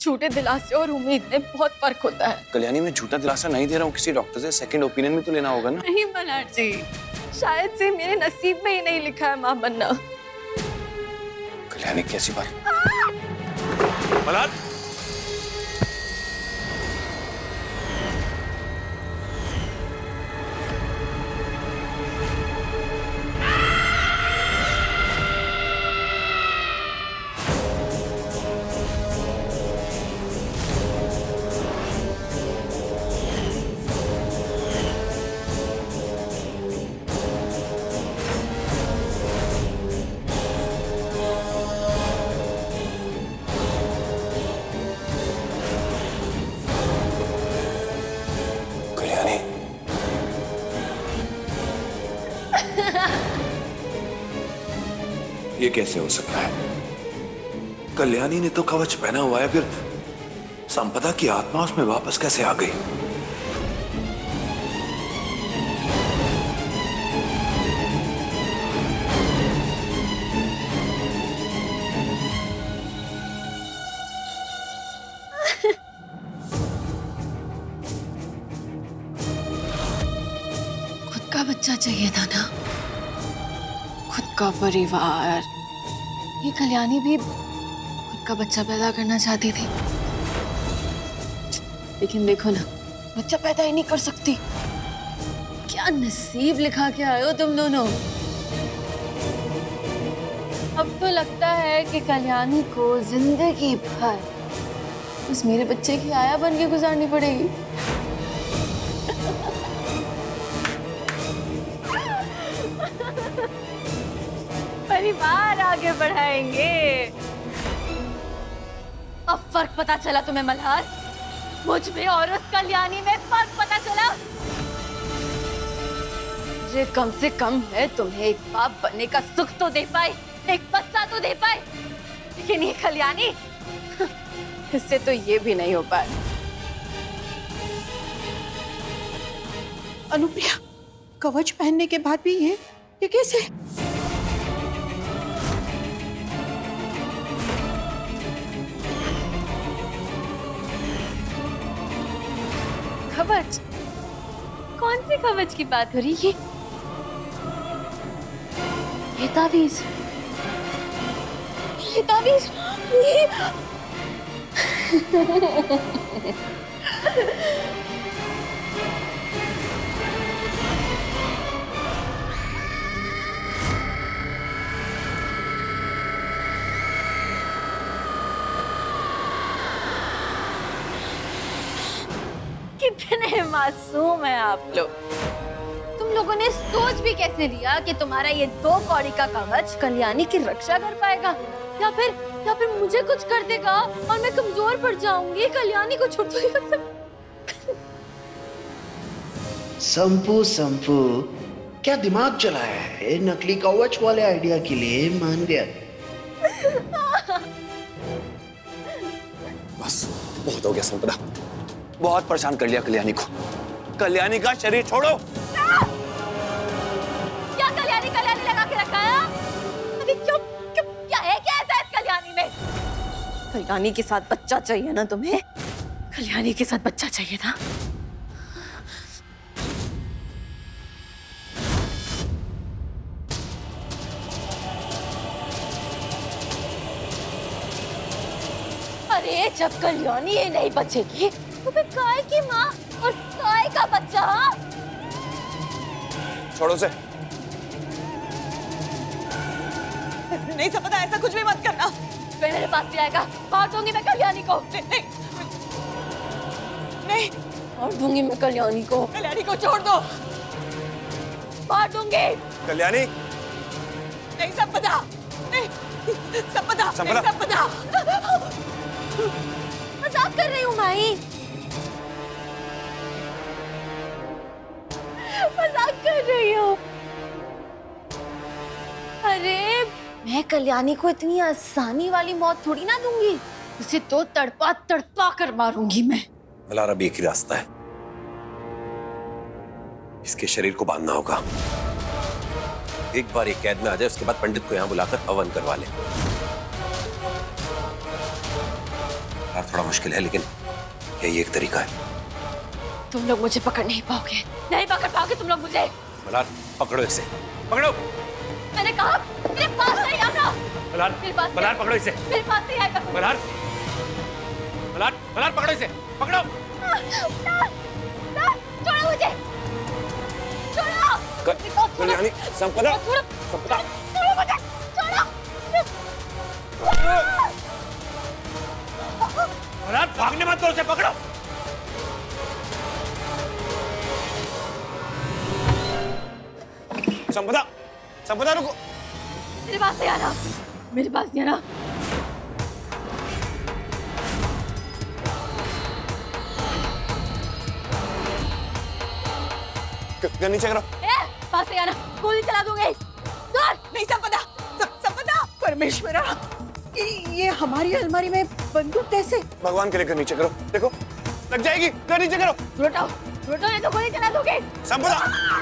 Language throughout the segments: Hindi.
झूठे दिलासे और उम्मीद में बहुत फर्क होता है। कल्याणी, मैं झूठा दिलासा नहीं दे रहा हूँ, किसी डॉक्टर से सेकंड ओपिनियन भी तो लेना होगा ना। नहीं मल्हार जी, शायद से मेरे नसीब में ही नहीं लिखा है माँ बनना। कल्याणी कैसी बात? मल्हार, ये कैसे हो सकता है? कल्याणी ने तो कवच पहना हुआ है, फिर संपदा की आत्मा उसमें वापस कैसे आ गई? खुद का बच्चा चाहिए था ना, खुद का परिवार। ये कल्याणी भी खुद का बच्चा पैदा करना चाहती थी, लेकिन देखो ना, बच्चा पैदा ही नहीं कर सकती। क्या नसीब लिखा के आए हो तुम दोनों। अब तो लगता है कि कल्याणी को जिंदगी भर बस मेरे बच्चे की आया बन के गुजारनी पड़ेगी। परिवार आगे बढ़ाएंगे। अब फर्क पता चला तुम्हें मल्हार? मुझ में और उस कल्याणी में फर्क पता चला? ये कम से कम है तुम्हें एक बाप बनने का सुख तो दे पाए, एक बच्चा तो दे पाए, लेकिन ये कल्याणी, इससे तो ये भी नहीं हो पाया। अनुप्रिया, कवच पहनने के बाद भी ये कैसे? कवच? कौन से कवच की बात हो रही है? ये तावीज, ये तावीज, ये कितने मासूम हैं आप लोग। तुम लोगों ने सोच भी कैसे लिया कि तुम्हारा ये 2 कौड़ी का कवच कल्याणी की रक्षा कर पाएगा, या फिर मुझे कुछ कर देगा और मैं कमजोर पड़ जाऊंगी, कल्याणी को छोड़ दूंगी। संपू, क्या दिमाग चलाया है? नकली कवच वाले आइडिया के लिए मान गया। बस बहुत हो गया संपदा, बहुत परेशान कर लिया कल्याणी को। कल्याणी का शरीर छोड़ो। क्या कल्याणी लगा के रखा है? अरे क्यों क्या है, क्या ऐसा है इस कल्याणी में? कल्याणी के साथ बच्चा चाहिए ना तुम्हें? कल्याणी के साथ बच्चा चाहिए था। अरे जब कल्याणी ये नहीं बचेगी तो फिर काय की माँ और काय का बच्चा? छोड़ो से। नहीं संपदा, ऐसा कुछ भी मत करना। फिर मेरे पास भी आएगा, मार दूंगी मैं कल्याणी को। नहीं, मार दूंगी मैं कल्याणी को। कल्याणी को छोड़ दो। मार दूंगी। कल्याणी नहीं संपदा, नहीं संपदा, संपदा। नहीं संपदा। मजाक कर रही हूँ माही, मजाक कर रही हूँ। अरे मैं कल्याणी को इतनी आसानी वाली मौत थोड़ी ना दूंगी, उसे तो तड़पा तड़पा कर मारूंगी मैं। मल्हार, अब एक ही रास्ता है, इसके शरीर को बांधना होगा। एक बार ये कैद में आ जाए, उसके बाद पंडित को यहाँ बुलाकर हवन करवा ले। यार थोड़ा मुश्किल है, लेकिन यही एक तरीका है। तुम लोग मुझे पकड़ नहीं पाओगे, नहीं पकड़ पाओगे तुम लोग मुझे। मल्हार पकड़ो इसे, पकड़ो। मैंने कहा मेरे पास नहीं आना। मल्हार, मल्हार पकड़ो इसे। मेरे पास नहीं आएगा। मल्हार, मल्हार, मल्हार पकड़ो इसे, पकड़ो। छोड़ो मुझे, छोड़ो। कल्याणी, संपदा, संपदा, छोड़ो मुझे, छोड़ो। मल्हार भागने मत दो उसे, पकड़ो। संपदा, संपदा रुको। मेरे पास नहीं आना, मेरे पास नहीं आना। नीचे करो। पास नहीं आना, गोली चला दूंगी। नहीं संपदा, संपदा, परमेश्वरा, ये हमारी अलमारी में बंदूक कैसे? भगवान के लिए घर नीचे करो, देखो लग जाएगी। घर नीचे करो। लुटाओ, लुटाओ नहीं तो गोली चला दूंगी। संपदा,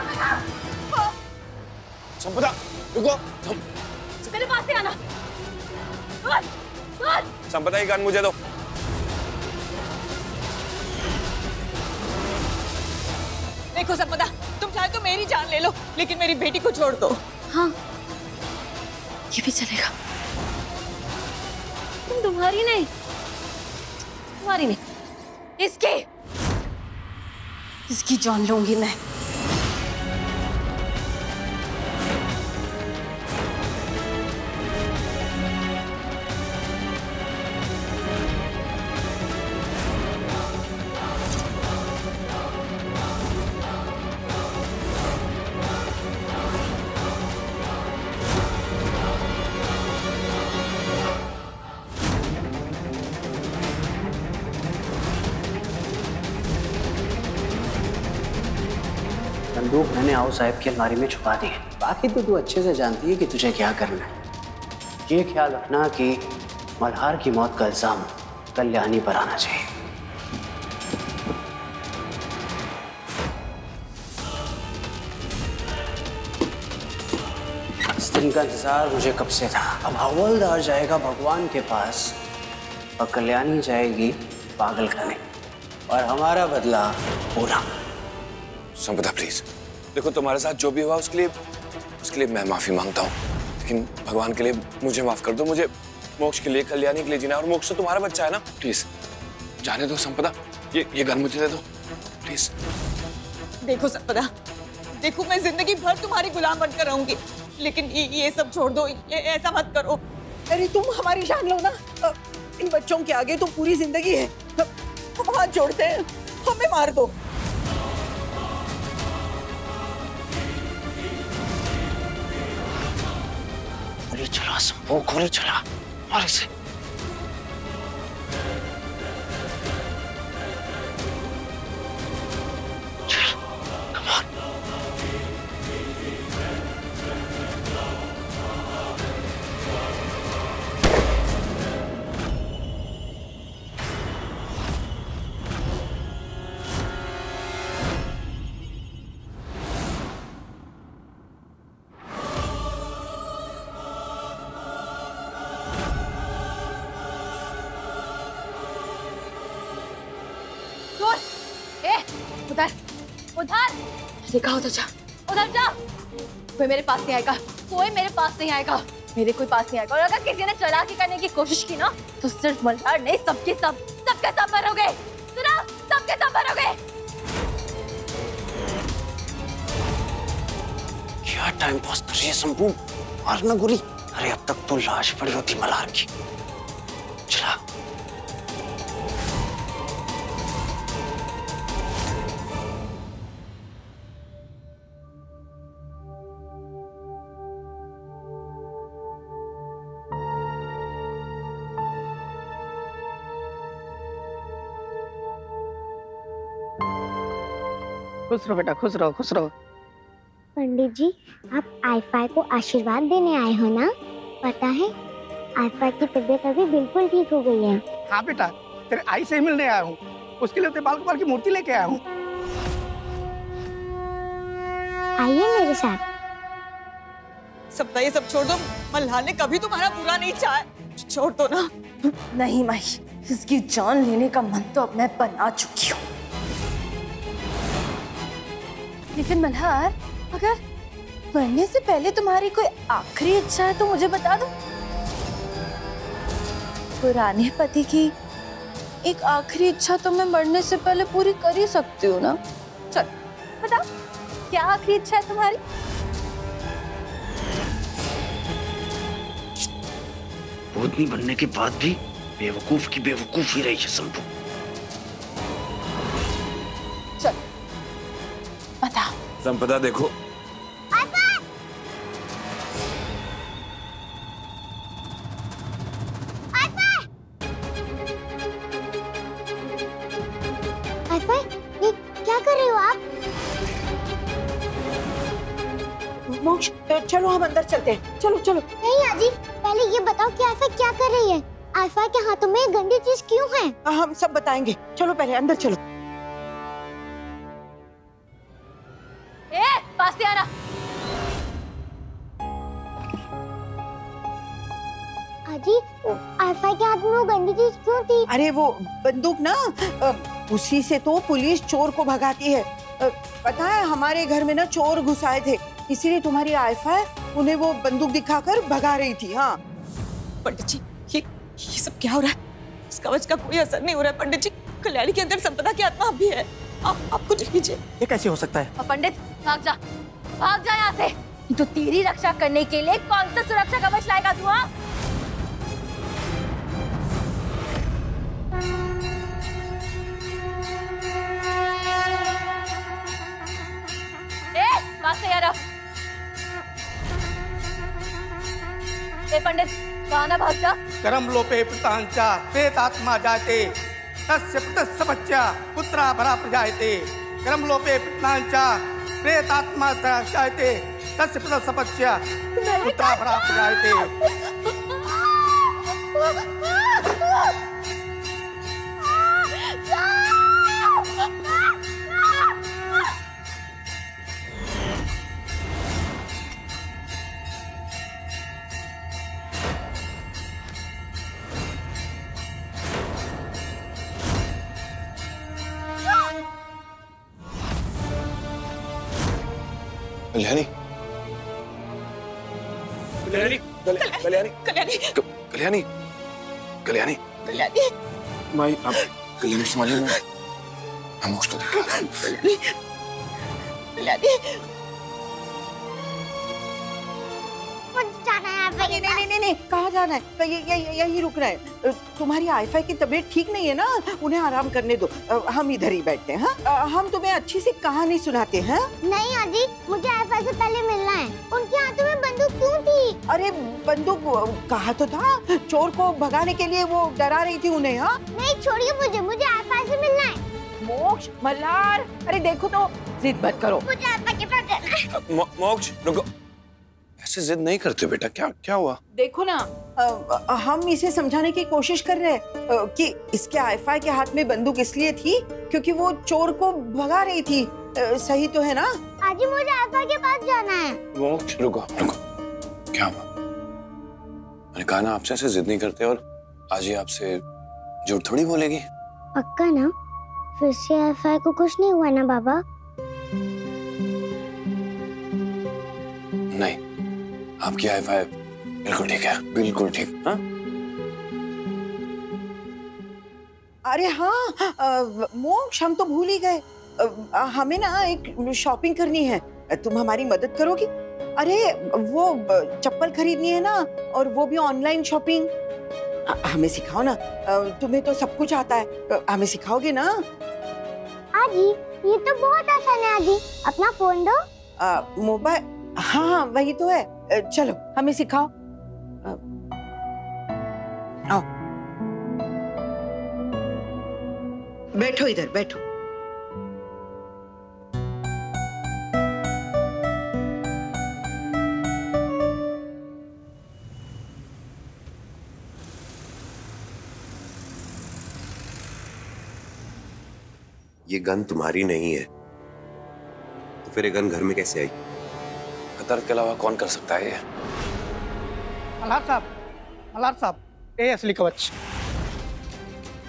संपदा रुको। मेरे पास नहीं आना। संपदा की गन मुझे दो। देखो संपदा, तुम चाहे तो मेरी जान ले लो, लेकिन मेरी बेटी को छोड़ दो। हाँ, ये भी चलेगा। तुम्हारी नहीं, तुम्हारी नहीं, इसकी जान लूंगी मैं। बंदूक मैंने आओ साहब की अलमारी में छुपा दी है। बाकी तो तू अच्छे से जानती है कि तुझे क्या करना है। ये ख्याल रखना कि मल्हार की मौत का इल्जाम कल्याणी पर आना चाहिए। इस दिन का इंतजार मुझे कब से था। अब हवलदार जाएगा भगवान के पास और कल्याणी जाएगी पागल खाने, और हमारा बदला पूरा। संपदा प्लीज, देखो तुम्हारे साथ जो भी हुआ उसके लिए मैं माफी मांगता हूँ, लेकिन भगवान के लिए मुझे माफ कर दो। मुझे मोक्ष के लिए, कल्याणी के लिए जीना, और मोक्ष तो तुम्हारा बच्चा है ना। प्लीज जाने दो संपदा, ये गन मुझे दे दो प्लीज। देखो संपदा, देखो मैं जिंदगी भर तुम्हारी गुलाम बनकर रहूंगी, लेकिन ये सब छोड़ दो, ये ऐसा मत करो। अरे तुम हमारी जान लो ना, इन बच्चों के आगे तो पूरी जिंदगी है। हम हाथ जोड़ते हैं, हमें मार दो। गोली चला संभो, गोली चला, मार इसे। चल, come on। उधर, उधर देखा, उधर जा, उधर जा। कोई मेरे पास नहीं आएगा, कोई मेरे पास नहीं आएगा, मेरे कोई पास नहीं आएगा। और अगर किसी ने चालाकी करने की कोशिश की ना, तो सिर्फ मल्हार नहीं, सबके सब मरोगे। सुना, सबके सब मरोगे। क्या टाइम पास कर रही है संभू, मारना गोली। अरे अब तक तो लाश पड़ी होती मल्हार की। चला। खुश रहो बेटा, खुश रहो, खुश रहो। पंडित जी, आप आईफा को आशीर्वाद देने आए हो ना? पता है आईफा की तबीयत अभी बिल्कुल ठीक हो गई है। हाँ बेटा, तेरे आई से ही मिलने आया हूँ, उसके लिए तेरे बाल गोपाल की मूर्ति लेके आया हूँ। आइए मेरे साथ। सब ये सब छोड़ दो, मल्हार ने कभी तुम्हारा बुरा नहीं चाहा, छोड़ दो ना। नहीं माई, इसकी जान लेने का मन तो अब मैं बना चुकी हूँ। लेकिन मल्हार, अगर मरने से पहले तुम्हारी कोई आखिरी इच्छा है तो मुझे बता दो। पुराने पति की एक आखिरी इच्छा तो मैं मरने से पहले पूरी कर ही सकती हूँ ना। चल बताओ, क्या आखिरी इच्छा है तुम्हारी? भूतनी बनने के बाद भी बेवकूफ की बेवकूफ ही रही है शंभू। चल बता। संपदा देखो, ये क्या कर रहे हो आप? मोक्ष, चलो हम अंदर चलते हैं। चलो चलो। नहीं आजी, पहले ये बताओ कि आयफा क्या कर रही है? आयफा के हाथों में गंदी चीज क्यों है? हम सब बताएंगे। चलो पहले अंदर चलो। पास से आना। आजी, आयफा के हाथ में वो गंदी चीज क्यों थी? अरे वो बंदूक ना, उसी से तो पुलिस चोर को भगाती है। पता है, हमारे घर में ना चोर घुस आए थे, इसीलिए तुम्हारी आयफा उन्हें वो बंदूक दिखाकर भगा रही थी। हाँ पंडित जी, ये सब क्या हो रहा है? इस कवच का कोई असर नहीं हो रहा है पंडित जी। कल्याणी के अंदर संपदा की आत्मा भी है। आप कुछ कीजिए। ये कैसे हो सकता है? पंडित भाग जा यहाँ से। ये तो तेरी रक्षा करने के लिए कौन सा सुरक्षा कवच लाएगा तू? हाँ पंडित गाना भाग जा। करम लोपे पितांचा प्रेतात्मा जायते तस्य पितस्य बच्चा पुत्रा भरा प्रजायते। करम लोपे पितांचा प्रेतात्मा जायते तस्य पितस्य बच्चा पुत्रा भरा प्रजायते। कल्याणी, कल्याणी, कल्याणी, कल्याणी, कल्याणी, कल्याणी, कल्याणी, माई, आप कल्याणी संभालिए। मैं मोक्ष को देखा। कल्याणी, जाना है आयफा के पास। नहीं, कहाँ जाना है? यही रुकना है। तुम्हारी आयफा की तबीयत ठीक नहीं है ना, उन्हें आराम करने दो। हम इधर ही बैठते हैं। हाँ, हम तुम्हें अच्छी सी कहानी सुनाते हैं। नहीं आजी, मुझे आयफा से पहले मिलना है। उनके हाथों में बंदूक क्यों थी? अरे बंदूक कहा तो था, चोर को भगाने के लिए वो डरा रही थी उन्हें। हाँ नहीं, छोड़िए मुझे आयफा से मिलना है। मोक्ष, मल्हार, अरे देखो तो, जिद मत करो। मुझे आयफा के पास जाना है। मोक्ष रुको, ऐसे जिद नहीं करते बेटा। क्या हुआ? देखो ना, हम इसे समझाने की कोशिश कर रहे हैं कि इसके आयफा के हाथ में बंदूक इसलिए थी क्योंकि वो चोर को भगा रही थी। सही तो है ना? आजी, मुझे आयफा के पास जाना है। मोक्ष रुको, क्या हुआ? मैंने कहा ना आपसे ऐसे जिद नहीं करते, और आज ही आपसे झूठ थोड़ी बोलेगी। पक्का ना? फिर से आयफा को कुछ नहीं हुआ ना बाबा? नहीं, आपकी आईफा बिल्कुल ठीक है, बिल्कुल ठीक। हाँ? अरे हाँ मोक्ष, हम तो भूल ही गए। हमें ना एक शॉपिंग करनी है, तुम हमारी मदद करोगी? अरे वो चप्पल खरीदनी है ना, और वो भी ऑनलाइन शॉपिंग। हमें सिखाओ ना, तुम्हें तो सब कुछ आता है, हमें सिखाओगे ना? आजी, ये तो बहुत आसान है आजी। अपना फोन दो। मोबाइल? हाँ वही तो है। चलो हमें सिखाओ। आओ, बैठो इधर, बैठो। ये गन तुम्हारी नहीं है, तो फिर ये गन घर में कैसे आई? कतर के अलावा कौन कर सकता है ये? मल्हार साहब, ये असली कवच।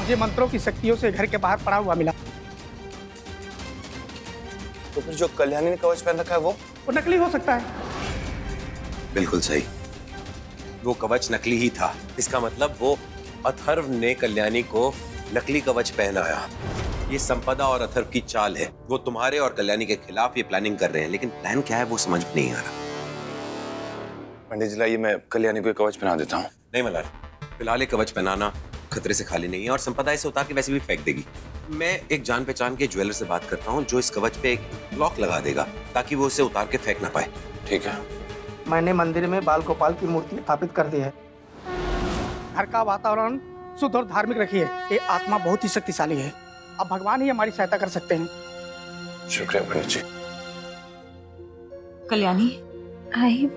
मुझे मंत्रों की शक्तियों से घर के बाहर पड़ा हुआ मिला। तो फिर जो कल्याणी ने कवच पहन रखा है वो नकली हो सकता है। बिल्कुल सही, वो कवच नकली ही था। इसका मतलब वो अथर्व ने कल्याणी को नकली कवच पहनाया। ये संपदा और अथर्व की चाल है। वो तुम्हारे और कल्याणी के खिलाफ ये प्लानिंग कर रहे हैं, लेकिन प्लान क्या है वो समझ में नहीं आ रहा। पंडित जी लाइए, मैं कल्याणी को कवच पहना देता हूँ। नहीं मल्हार, फिलहाल ये कवच पहनाना खतरे से खाली नहीं है और संपदा इसे उतार के वैसे भी फेंक देगी। मैं एक जान पहचान के ज्वेलर से बात करता हूँ जो इस कवच पे एक लॉक लगा देगा ताकि वो इसे उतार के फेंक ना पाए। ठीक है। मैंने मंदिर में बाल गोपाल की मूर्ति स्थापित कर दी है। घर का वातावरण शुद्ध और धार्मिक रखिए। ये आत्मा बहुत ही शक्तिशाली है। अब भगवान ही हमारी सहायता कर सकते हैं। शुक्रिया पंडित जी। कल्याणी, आई,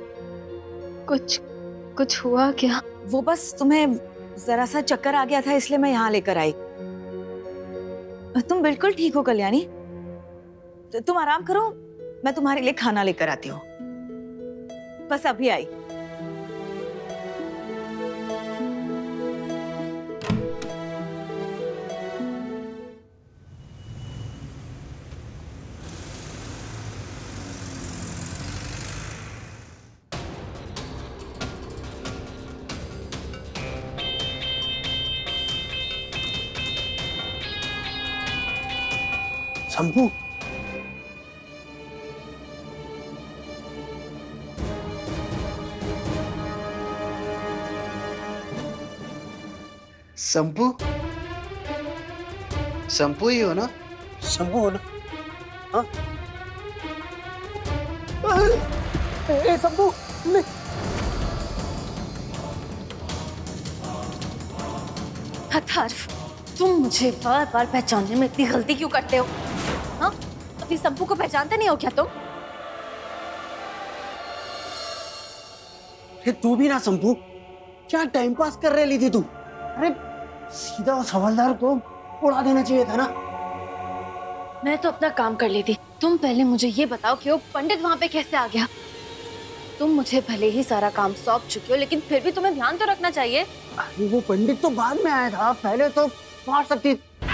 कुछ हुआ क्या? वो बस तुम्हें जरा सा चक्कर आ गया था इसलिए मैं यहाँ लेकर आई। तुम बिल्कुल ठीक हो कल्याणी, तुम आराम करो, मैं तुम्हारे लिए खाना लेकर आती हूँ। बस अभी आई। शंभू, संपू, संपू ही हो ना? शंभू हो ना? हाँ? ए शंभू, अथर्व, तुम मुझे बार बार पहचानने में इतनी गलती क्यों करते हो? हाँ, अपनी संपू को पहचानते नहीं हो क्या तुम? तू भी ना शंभू, क्या टाइम पास कर रही थी तू? अरे सीधा उस हवलदार को उड़ा देना चाहिए था ना। मैं तो अपना काम कर ली थी। तुम पहले मुझे ये बताओ कि वो पंडित वहां पे कैसे आ गया? तुम मुझे भले ही सारा काम सौंप चुके हो, लेकिन फिर भी तुम्हें ध्यान तो रखना चाहिए। अरे वो पंडित तो बाद में आया था, पहले तो मार सकती।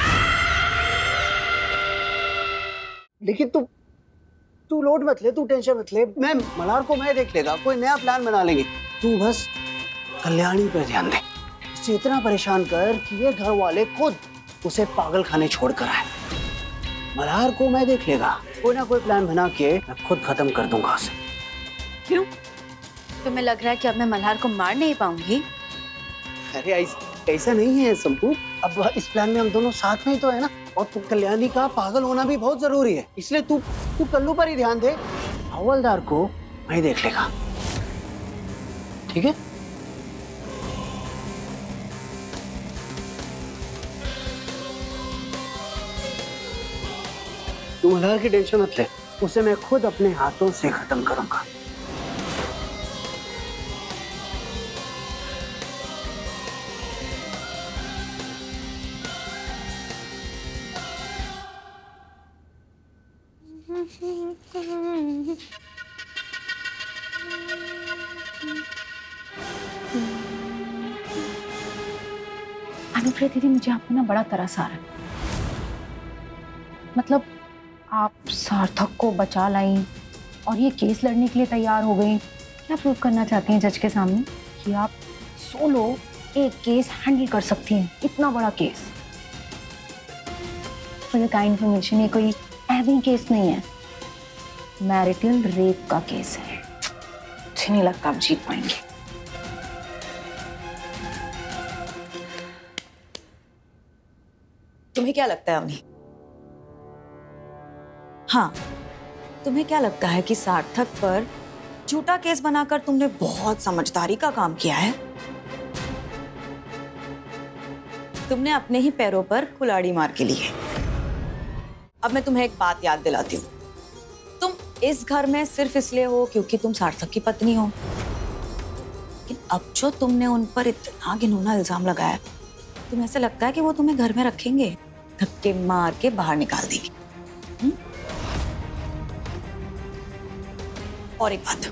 लेकिन तू लोड मत ले, तू टेंशन मत ले। मैं मल्हार को मैं देख लेगा, कोई नया प्लान बना लेंगे। तू बस कल्याणी पर ध्यान दे। इसे इतना परेशान कर कि ये घर वाले खुद उसे पागल खाने छोड़ कर आए। मल्हार को मैं देख लेगा, कोई ना कोई प्लान बना के मैं खुद खत्म कर दूंगा उसे। क्यों? तुम्हें लग रहा है कि अब मैं मल्हार को मार नहीं पाऊंगी? अरे ऐसा नहीं है संपू, अब इस प्लान में हम दोनों साथ में ही तो है ना। और कल्याणी का पागल होना भी बहुत जरूरी है, इसलिए तू कल्लू पर ही ध्यान दे। हवलदार को मैं देख लेगा, ठीक है? तू मल्हार की टेंशन मत ले, उसे मैं खुद अपने हाथों से खत्म करूंगा। अनुप्रिया दीदी, मुझे आपको ना बड़ा तरस आ रहा है। मतलब आप सार्थक को बचा लाई और ये केस लड़ने के लिए तैयार हो गई। क्या प्रूव करना चाहती हैं जज के सामने कि आप सोलो एक केस हैंडल कर सकती हैं, इतना बड़ा केस? फॉर का इंफॉर्मेशन, ये कोई एवी केस नहीं है, मैरिटल रेप का केस है। मुझे नहीं लगता आप जीत पाएंगे। तुम्हें क्या लगता है अवनी? हाँ, तुम्हें क्या लगता है कि सार्थक पर झूठा केस बनाकर तुमने बहुत समझदारी का काम किया है? तुमने अपने ही पैरों पर कुल्हाड़ी मार के ली है। अब मैं तुम्हें एक बात याद दिलाती हूँ, तुम इस घर में सिर्फ इसलिए हो क्योंकि तुम सार्थक की पत्नी हो। लेकिन अब जो तुमने उन पर इतना घिनौना इल्जाम लगाया, तुम्हें ऐसा लगता है कि वो तुम्हें घर में रखेंगे? धक्के मार के बाहर निकाल देंगे। और एक बात,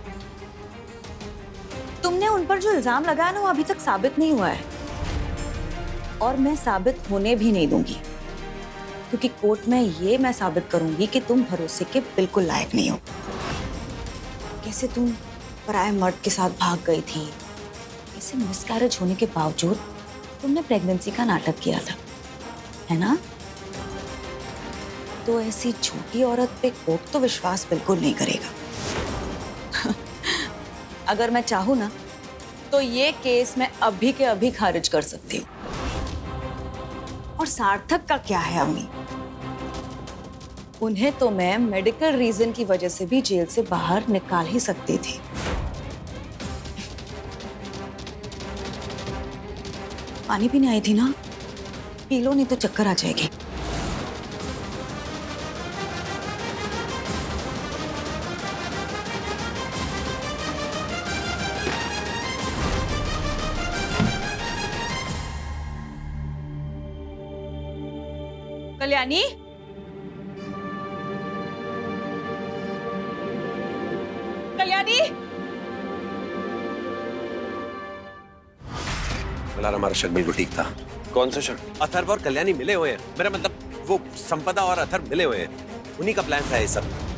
तुमने उन पर जो इल्जाम लगाया ना, वो अभी तक साबित नहीं हुआ है। और मैं साबित होने भी नहीं दूंगी, क्योंकि कोर्ट में ये मैं साबित करूंगी कि तुम भरोसे के बिल्कुल लायक नहीं हो। कैसे तुम पराये मर्द के साथ भाग गई थी, कैसे मिसकैरेज होने के बावजूद तुमने प्रेगनेंसी का नाटक किया था, है ना? तो ऐसी छोटी औरत पे कोर्ट तो विश्वास बिल्कुल नहीं करेगा। अगर मैं चाहूं ना तो ये केस मैं अभी के अभी खारिज कर सकती हूँ। और सार्थक का क्या है अम्मी? उन्हें तो मैं मेडिकल रीजन की वजह से भी जेल से बाहर निकाल ही सकती थी। पानी पीने आई थी ना, पी लो नहीं तो चक्कर आ जाएगी। कल्याणी, कल्याणी, मल्हार, हमारा शक बिल्कुल ठीक था। कौन सा शक? अथर्व और कल्याणी मिले हुए हैं। मेरा मतलब वो संपदा और अथर्व मिले हुए हैं। उन्हीं का प्लान था ये सब।